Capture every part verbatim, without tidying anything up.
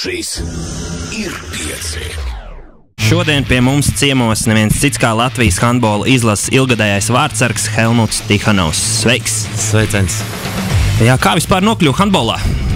Šis ir pieci. Šodien pie mums ciemos neviens cits kā Latvijas handbola izlases ilgadējais vārtsargs Helmuts Tihanovs. Sveiks! Sveiciens! Jā, kā vispār nokļuva handbolā?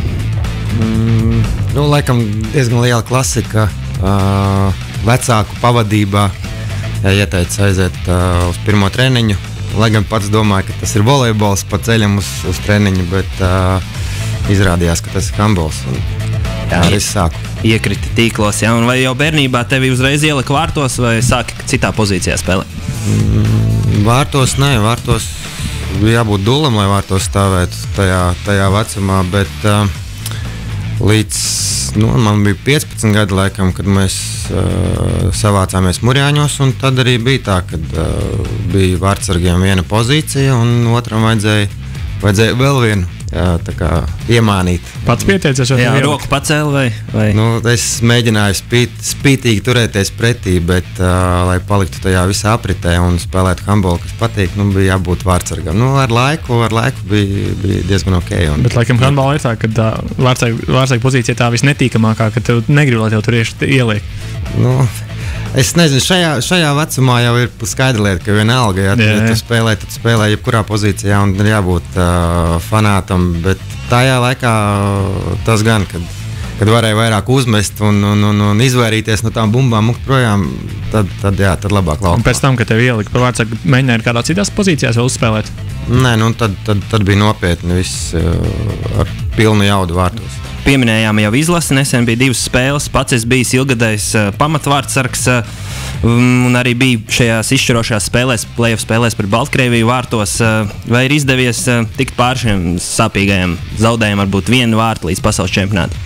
Mm, nu, laikam diezgan liela klasika. Uh, vecāku pavadībā ja ieteica aiziet uh, uz pirmo treniņu. Lai gan pats domāju, ka tas ir volejbols pa ceļam uz, uz treniņu, bet uh, izrādījās, ka tas ir handbols. Un jā, arī sāku. Iekriti tīklos, jā, un vai jau bērnībā tevi uzreiz ielika vārtos vai sāki citā pozīcijā spēlēt? Mm, vārtos, nē, vārtos bija jābūt dulam, lai vārtos stāvētu tajā, tajā vecumā, bet uh, līdz, nu, man bija piecpadsmit gadi laikam, kad mēs uh, savācāmies Murjāņos, un tad arī bija tā, kad uh, bija vārtsargiem viena pozīcija, un otram vajadzēja, vajadzēja vēl vienu. Jā, tā kā iemānīt. Pats pieteicies? Jā, roku pacēli vai? vai? Nu, es mēģināju spīt, spītīgi turēties pretī, bet, uh, lai paliktu tajā visā apritē un spēlētu handbolu, kas patīk, nu, bija jābūt vārtsargam. Nu, ar laiku, ar laiku bija, bija diezgan ok. Un, bet, laikam, handbola ir tā, ka tā vārtsarga pozīcija tā visnetīkamākā, ka tev negribu, lai tev tur ieliek. Nu, es nezinu, šajā, šajā vecumā jau ir skaidra lieta, ka vienalga, ja, jā, jā. ja tu spēlē, tad spēlē jebkurā pozīcijā un ir jābūt uh, fanātam, bet tajā laikā tas gan, kad, kad varēja vairāk uzmest un, un, un, un izvairīties no tām bumbām mukt projām, tad, tad, jā, tad labāk laukā. Un pēc tam, kad tev ielika par vārtsargu, mēģināji kādā citās pozīcijās vēl uzspēlēt? Nē, nu tad, tad, tad bija nopietni viss uh, ar pilnu jaudu vārtos. Pieminējām jau izlasi, nesen bija divas spēles, pats es bijis ilgadējs uh, pamatvārtsargs uh, un arī bija šajās izšķirošajās spēlēs, play-off spēlēs par Baltkrieviju vārtos. Uh, vai ir izdevies uh, tikt pār šiem sāpīgajiem zaudējumiem, varbūt vienu vārtu līdz pasaules čempionātam?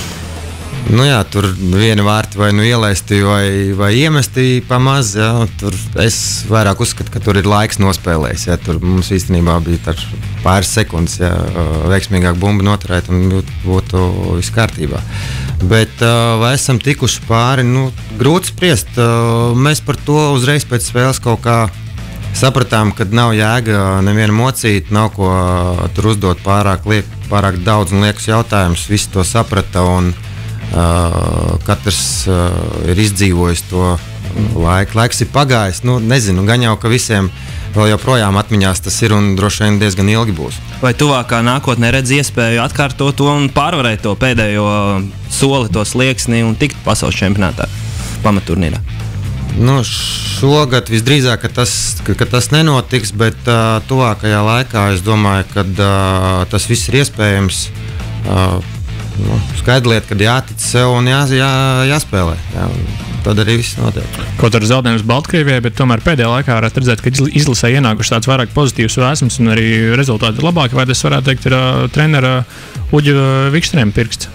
Nu jā, tur viena vārti vai nu ielaisti vai, vai iemesti pa maz, jā, tur es vairāk uzskatu, ka tur ir laiks nospēlējis, jā, tur mums īstenībā bija pāris sekundes, jā, veiksmīgāk bumbu noturēt un būtu viss kārtībā. Bet vai esam tikuši pāri, nu, grūti spriest, mēs par to uzreiz pēc spēles kaut kā sapratām, ka nav jēga neviena mocīt, nav ko tur uzdot pārāk, liek, pārāk daudz un liekus jautājumus, visi to saprata un Uh, katrs uh, ir izdzīvojis to laiku. Laiks ir pagājis. Nu, nezinu, gan jau, ka visiem vēl joprojām atmiņās tas ir un droši vien diezgan ilgi būs. Vai tuvākā nākotnē redz iespēju atkārtot to un pārvarēt to pēdējo soli, to slieksni un tikt pasaules čempionātā pamatturnīrā? Nu, šogad visdrīzāk, ka tas, ka, ka tas nenotiks, bet uh, tuvākajā laikā es domāju, ka uh, tas viss ir iespējams. Uh, Nu, skaidra lieta, kad jātic sev un jā, jā, jāspēlē. Jā, tad arī viss notiek. Kaut arī zaudējums Baltkrievijai, bet tomēr pēdējā laikā varētu redzēt, ka izlasē ienākuši tāds vairāk pozitīvs vēsmas un arī rezultāti ir labāki. Vai tas varētu teikt ir uh, trenera Uģa Vikstrēma pirksts?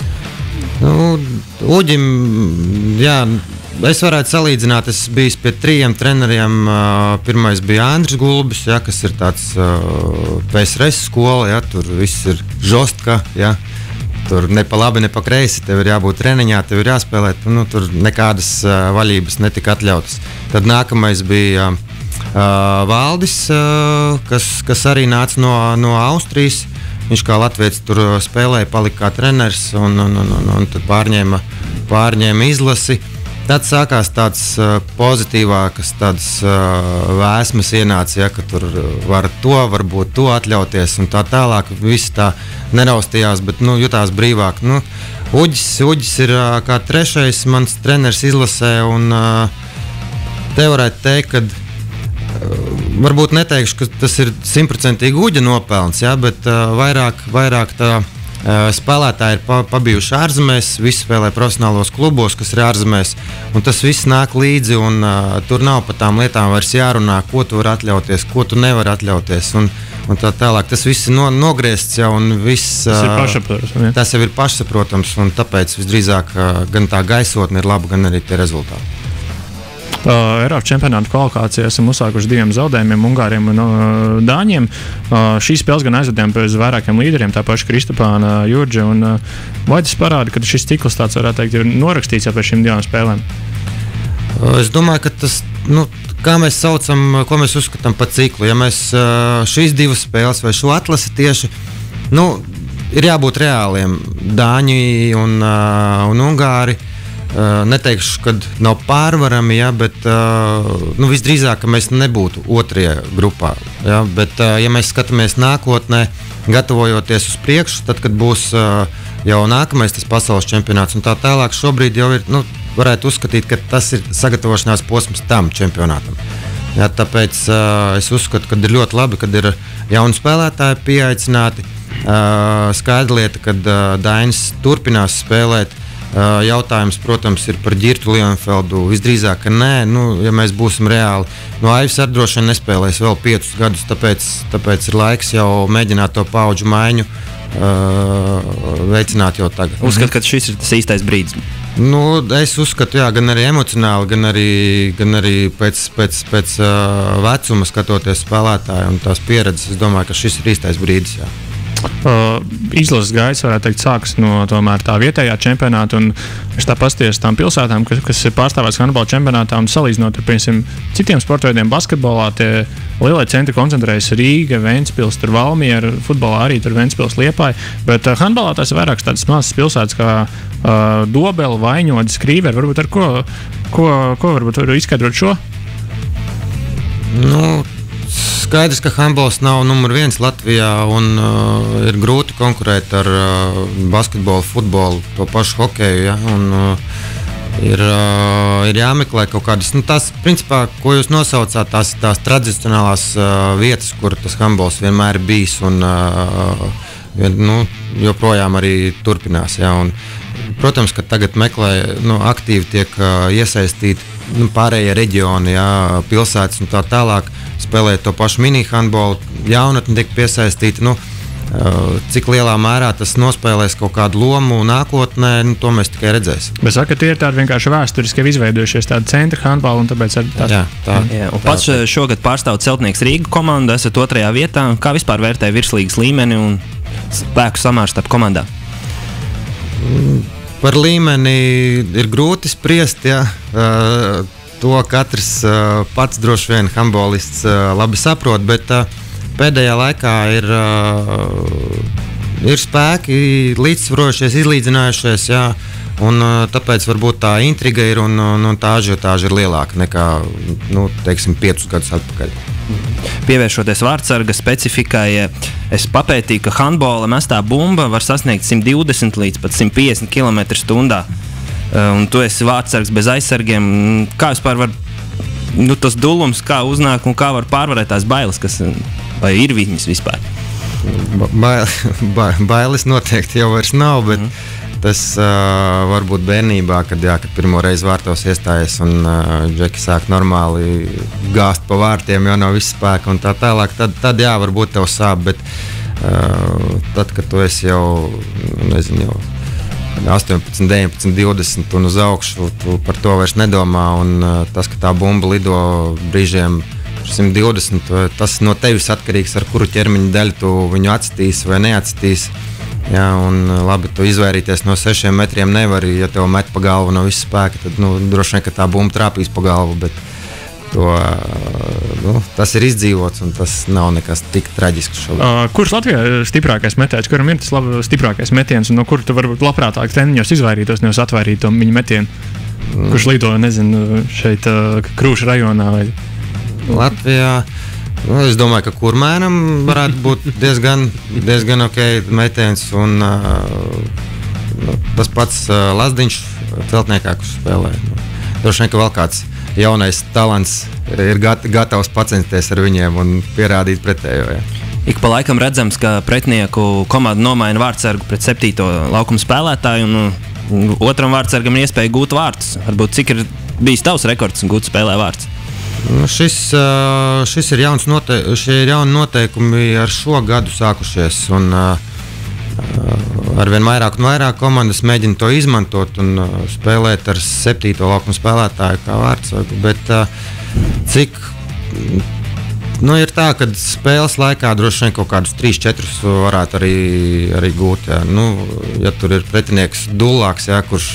Nu, Uģim, jā, es varētu salīdzināt, es biju pie trījiem treneriem. Uh, pirmais bija Andris Gulbis, jā, kas ir tāds uh, P S R S skola, jā, tur viss ir žostka, jā. Tur ne pa labi, ne pa kreisi, tev ir jābūt treniņā, tev ir jāspēlēt, nu, tur nekādas uh, vaļības netika atļautas. Tad nākamais bija uh, Valdis, uh, kas, kas arī nāca no, no Austrijas. Viņš kā latviečs tur spēlēja, palika kā treneris un, un, un, un, un tad pārņēma, pārņēma izlasi. Tad sākās tāds uh, pozitīvākas tādas uh, vēsmas ienāca, ja, ka tur var to, varbūt to atļauties un tā tālāk. Viss tā neraustījās, bet nu, jutās brīvāk. Nu, Uģis, Uģis ir uh, kā trešais mans treneris izlasē un uh, te varētu teikt, ka uh, varbūt neteikšu, ka tas ir simtprocentīgi Uģa nopelns, ja, bet uh, vairāk, vairāk tā spēlētāji ir pabijuši ārzemēs, visi spēlē profesionālos klubos, kas ir ārzemēs, un tas viss nāk līdzi, un uh, tur nav par tām lietām vairs jārunā, ko tu vari atļauties, ko tu nevari atļauties, un, un tā tālāk. Tas viss ir no, nogriezts jau, un viss, tas ir pašsaprotams. Ja? Tas jau ir pašsaprotams, un tāpēc visdrīzāk uh, gan tā gaisotne ir laba, gan arī tie rezultāti. Uh, Eiropas čempionāta kvalifikācijā esam uzsākuši diviem zaudējumiem, Ungāriem un uh, Dāņiem. Uh, šīs spēles gan aizvedām pēc vairākiem līderiem, tā paša Kristapāna, uh, Jurģa. Un, uh, vai tas parāda, ka šis cikls tāds, varētu teikt, ir norakstīts jau pēc šīm divām spēlēm? Uh, es domāju, ka tas, nu, kā mēs saucam, ko mēs uzskatām par ciklu. Ja mēs uh, šīs divas spēles vai šo atlasi tieši, nu, ir jābūt reāliem. Dāņi un, uh, un Ungāri. Uh, neteikšu, ka nav pārvarami, ja, bet uh, nu, visdrīzāk mēs nebūtu otrajā grupā. Ja, bet, uh, ja mēs skatāmies nākotnē, gatavojoties uz priekšu, tad, kad būs uh, jau nākamais tas pasaules čempionāts un tā tālāk, šobrīd jau ir, nu, varētu uzskatīt, ka tas ir sagatavošanās posms tam čempionātam. Ja, tāpēc uh, es uzskatu, ka ir ļoti labi, kad ir jauni spēlētāji pieaicināti. Uh, skaidra lieta, ka uh, Dainis turpinās spēlēt. Uh, jautājums, protams, ir par Girtu Lienfeldu. Visdrīzāk, ka nē, nu, ja mēs būsim reāli. No Aivs ar droši vien nespēlēs vēl piecus gadus, tāpēc, tāpēc ir laiks jau mēģināt to paudžu maiņu uh, veicināt jau tagad. Uzskatu, ka šis ir tas īstais brīdis. Nu, es uzskatu, jā, gan arī emocionāli, gan arī, gan arī pēc, pēc, pēc uh, vecuma skatoties spēlētāju un tās pieredzes. Es domāju, ka šis ir īstais brīdis. Jā. Uh, izlases gaids, varētu teikt, sākas no tomēr tā vietējā čempionāta. Es tā pasties tām pilsētām, kas, kas ir pārstāvētas handbola čempionātā un salīdzinot ar, piemēram, citiem sporta veidiem basketbolā, tie lielie centri koncentrējas Rīga, Ventspils, tur Valmiera, futbolā arī tur Ventspils, Liepāja, bet uh, handbolā tās ir vairākas tādas mazas pilsētas kā uh, Dobela, Vaiņodas, Krīveri. Varbūt ar ko, ko, ko varbūt var izskaidrot šo? Nu, skaidrs, ka handbols nav numur viens Latvijā un uh, ir grūti konkurēt ar uh, basketbolu, futbolu, to pašu hokeju. Ja? Un, uh, ir, uh, ir jāmeklē kaut kādas, nu, tās, principā, ko jūs nosaucāt, tās, tās tradicionālās uh, vietas, kur tas handbols vienmēr ir bijis un uh, nu, joprojām arī turpinās. Ja? Un, protams, ka tagad meklē, nu, aktīvi tiek uh, iesaistīti nu, pārējie reģioni, ja, pilsētas un tā tālāk, spēlēt to pašu mini-handbolu, jaunatni tiek piesaistīti. Nu, cik lielā mērā tas nospēlēs kaut kādu lomu nākotnē, nu, to mēs tikai redzēsim. Bet saka, tie ir tādi vienkārši vēsturiski izveidojušies tādi centri handbolu un tāpēc arī tās... Jā, tā. Jā, un pats šogad pārstāv Celtnieks Rīga komandu, esat otrajā vietā. Kā vispār vērtē virslīgas līmeni un spēku samēru starp komandām? Par līmeni ir grūti spriest, ja. Uh, to katrs uh, pats droši vien handbolists uh, labi saprot, bet uh, pēdējā laikā ir, uh, ir spēki līdzsvarojušies, izlīdzinājušies, jā, un uh, tāpēc varbūt tā intriga ir un, un, un tā ažiotāža ir lielāka nekā, nu, teiksim, piecus gadus atpakaļ. Pievēršoties vārtsarga specifikai, es papētīju, ka handbola mestā bumba var sasniegt simt divdesmit līdz pat simt piecdesmit kilometru stundā. Un tu esi vārtsargs bez aizsargiem. Kā vispār var, nu, tas dulums, kā uznāk un kā var pārvarēt tās bailes, kas, vai ir viņas vispār? Bail, ba, bailes noteikti jau vairs nav, bet mm. tas uh, varbūt bērnībā, kad, jā, kad pirmo reizi vārtos iestājies un uh, džeki sāk normāli gāzt pa vārtiem, jau nav viss spēka un tā tālāk, tad, tad jā, varbūt tev sāp, bet uh, tad, kad tu esi jau, nezinu, jau astoņpadsmit, deviņpadsmit, divdesmit un uz augšu, tu par to vairs nedomā, un uh, tas, ka tā bumba lido brīžiem simt divdesmit, tas no tevis atkarīgs, ar kuru ķermeņa daļu tu viņu atstīs vai neatstīs. Jā, un labi, tu izvairīties no sešiem metriem nevari, ja tev met pa galvu no visa spēka, tad, nu, droši vien, ka tā bumba trāpīs pa galvu, bet to, nu, tas ir izdzīvots un tas nav nekas tik traģisks šobrīd. Uh, kurš Latvijā ir stiprākais metējs? Kuram ir tas lab, stiprākais metiens un no kura tu varbūt labprātāk treniņos izvairītos, nevis atvairīt to viņa metienu? Mm. Kurš lido, nezinu, šeit uh, Krūša rajonā vai... Latvijā, nu, es domāju, ka Kurmēnam varētu būt diezgan, diezgan ok metiens un uh, nu, tas pats uh, Lazdiņš Celtniekā, kurš spēlē. Nu, droši vien, ka vēl kāds jaunais talants ir gat, gatavs pacensties ar viņiem un pierādīt pretējo. Ja. Ik pa laikam redzams, ka pretinieku komanda nomaina vārtsargu pret septīto laukuma spēlētāju un uh, otram vārtsargam ir iespēja gūt vārtus. Varbūt cik ir bijis tavs rekords gūt spēlē vārts? Nu, šis, šis ir jauns note, šie ir jauni noteikumi ar šo gadu sākušies, un arvien vairāk un vairāk komandas mēģina to izmantot un spēlēt ar septīto laukuma spēlētāju kā vārtsargu, bet cik, nu, ir tā, ka spēles laikā droši vien kaut kādus trīs četrus varētu arī, arī gūt, jā. Nu, ja tur ir pretinieks dullāks, jā, kurš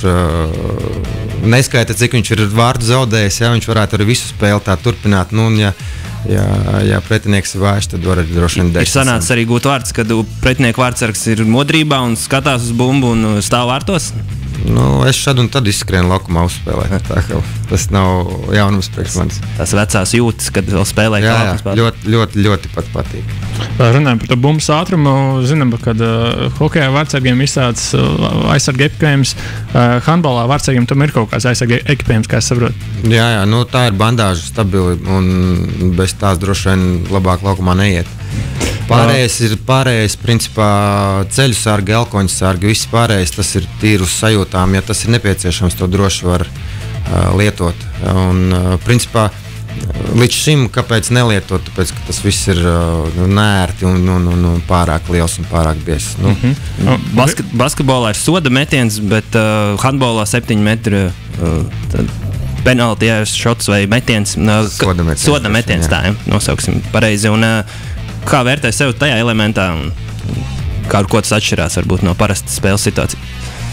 uh, neskaita, cik viņš ir vārdu zaudējis, jā, viņš varētu arī visu spēli tā turpināt, nu, un ja Ja, ja pretinieks ir vājš, tad var arī droši vien degt. Ir sanācis arī gūt vārds, kad pretinieku vārdsargs ir modrībā un skatās uz bumbu un stāv vārtos? Nu, es šad un tad izskrienu laukumā uzspēlēt. Tā, tas nav jaunums priekš manis. Tas vecās jūtas, kad vēl spēlē jā, jā, ļoti, ļoti, ļoti pat patīk. Runājot par to bumbas ātrumu, zinām, kad uh, hokejā vārdsargiem izstādes uh, aizsarga ekipējums, uh, handbolā vārdsargiem tam ir kaut kāds aizsarga ekipējums, kā es saprotu. Jā, jā, nu tā ir bandāža stabili un bez tās droši vien labāk laukumā neiet. Pārējais ir pārējais, principā ceļu sārgi, elkoņu sārgi, viss pārējais, tas ir tīri uz sajūtām, ja tas ir nepieciešams, to droši var uh, lietot. Un, uh, principā, līdz šim, kāpēc nelietot, tāpēc, ka tas viss ir uh, nērti un, un, un, un pārāk liels un pārāk biezs. Nu. Mm-hmm. Basket, basketbolā ir soda metiens, bet uh, handbolā septiņu metru uh, penaltijas šots vai metiens. Uh, soda metiens. Soda metiens, jā. Tā, ja, nosauksim pareizi. Un, uh, kā vērtē sev tajā elementā un kā ar ko tas atšķirās varbūt no parastas spēles situācijas?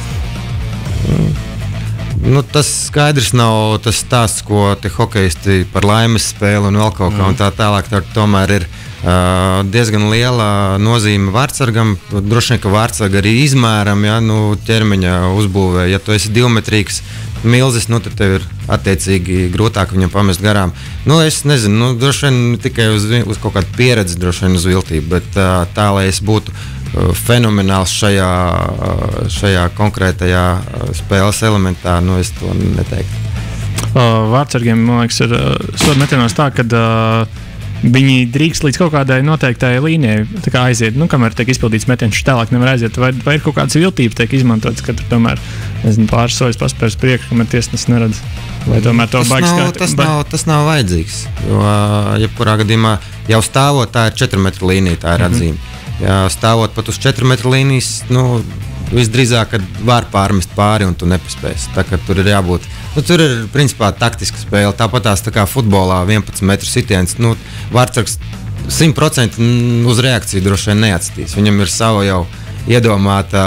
Nu, tas skaidrs nav tas stāsts, ko te hokejisti par laimes spēli un vēl kaut kā mm. un tā tālāk. Tā tomēr ir uh, diezgan liela nozīme vārdsargam. Droši vien, ka vārdsarga arī izmēram, ja, nu, ķermeņa uzbūvē. Ja tu esi divmetrīgs milzis, nu, tad tev ir attiecīgi grūtāk viņam pamest garām. Nu, es nezinu, nu, droši vien tikai uz, uz kaut kādu pieredzi, droši vien uz viltību, bet uh, tā, lai es būtu uh, fenomenāls šajā, uh, šajā konkrētajā uh, spēles elementā, nu, es to neteiktu. Uh, vārdsargiem, man liekas, ir uh, soda metienos tā, ka uh, viņi drīkst līdz kaut kādai noteiktai līnijai aiziet, nu, kamēr tiek izpildīts metiens, tālāk nevar aiziet. Vai, vai ir kaut kādas viltības, tiek izmantotas, ka tur tomēr nezinu, pāris soļus paspērs priekšu, kamēr tiesnesis neredz? Vai tomēr to baigs skāt? Tas, ba... nav, tas nav vajadzīgs. Jo, jebkurā gadījumā jau stāvot, tā ir četru metru līnija, tā ir atzīme. Mm-hmm. Ja stāvot pat uz četru metru līnijas, nu, visdrīzāk, kad var pārmest pāri un tu nepaspēsi. Tā kā tur ir jābūt. Nu, tur ir principā taktiska spēle. Tāpat tās tā kā futbolā vienpadsmit metru sitiens. Nu, vārdsargs simt procenti uz reakciju droši vien neatstīs. Viņam ir sava jau iedomāta,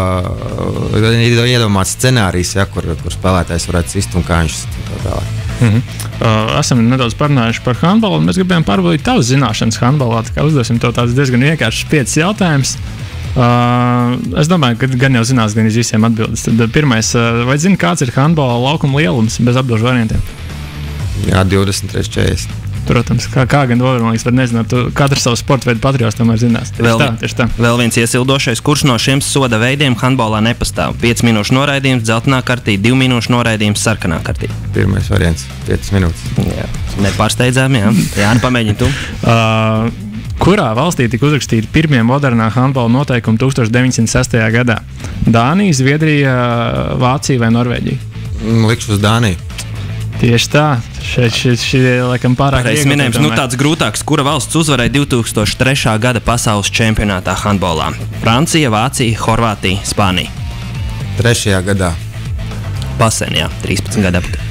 iedomāts scenārijs, ja, kur, kur spēlētājs varētu sist un kā viņš sist un tā tālāk. Mm-hmm. Uh, esam nedaudz parunājuši par handbolu, un mēs gribējām pārbaudīt tavas zināšanas handbolā. Tā kā uzdosim tev tāds diezgan vienkāršs piecas jautājums. Uh, es domāju, ka gan jau zinās gan iz visiem atbildes. Tad pirmais, uh, vai zini, kāds ir handbola laukuma lielums bez atbilžu variantiem? Jā, divdesmit trīs četrdesmit. Protams, kā, kā gan Dovermanīgs var nezināt, tu katrs savu sporta veidu patriots tomēr zinās. Tieši vēl, tā, tieši tā. Vēl viens iesildošais, kurš no šiem soda veidiem handbolā nepastāv? piecas minūšu noraidījums, dzeltenā kartī, divu minūšu noraidījums, sarkanā kartī. Pirmais variants, piecas minūtes. Jā, nepārsteidzām, jā. Jā, nu pamēģini tu. uh, kurā valstī tika uzrakstīti pirmie modernā handbola noteikumi tūkstoš deviņsimt sestajā gadā? Dānija, Zviedrija, Vācija vai Norvēģija? Likšu uz Dāniju. Tieši tā, šeit šī laikam pārāk Reiz minējums, nu tāds grūtāks, kura valsts uzvarēja divtūkstoš trešā gada pasaules čempionātā handbolā? Francija, Vācija, Horvātija, Spānija. Trešajā gadā. Pasen, jā, trīspadsmit gadu apakaļ.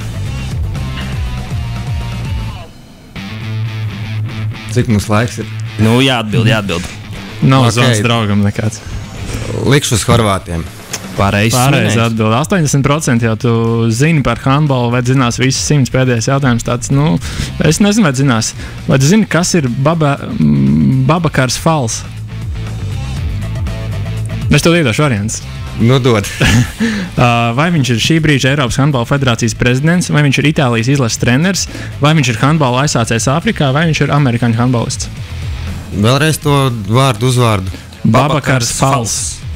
Cik mums laiks ir? Nu, jāatbild, jāatbild. Nav Okay. zvans draugam nekāds. Likšu uz Horvātiem. Pareizi atbild. astoņdesmit procenti jau tu zini par handbolu, vai zinās visas simts pēdējais jautājums. Tāds, nu, es nezinu, vai zinās. Vai tu zini, kas ir baba, Babakars Fals? Es tev iedošu variants. Nu, dod. Vai viņš ir šī brīža Eiropas handbola federācijas prezidents, vai viņš ir Itālijas izlases treneris, vai viņš ir handbola aizsācējs Āfrikā, vai viņš ir amerikāņu handbolists? Vēlreiz to vārdu, uzvārdu. Babakars Fals.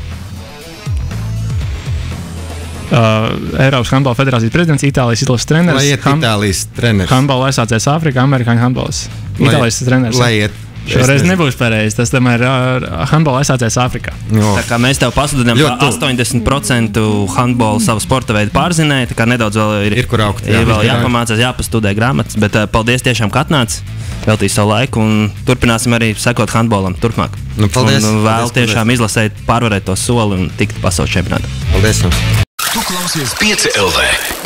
Uh, Eiropas handbola federācijas prezidents, Itālijas izlases treneris. Lai iet hand... Itālijas treneris. Handbola aizsācējs Āfrikā, amerikāņu handbolists. Itālijas treneris. Lai iet. Šoreiz nebūs pareizi. Tas tomēr ir handbola aizsācējs Āfrikā. No. Tā kā mēs tev pasludinām, ka astoņdesmit procenti handbola savu sporta veidu pārzinēja, tā kā nedaudz vēl ir, ir kur augt. Jā, ir vēl jāpamācās, jāpastudē grāmatas, bet uh, paldies tiešām, ka atnāc, veltīji savu laiku un turpināsim arī sekot handbolam turpmāk. Nu, paldies. Un vēl paldies, tiešām paldies. Izlasēt, pārvarēt to soli un tikt pasaules čempionātā. Paldies jums. Tu klausies pieci L V.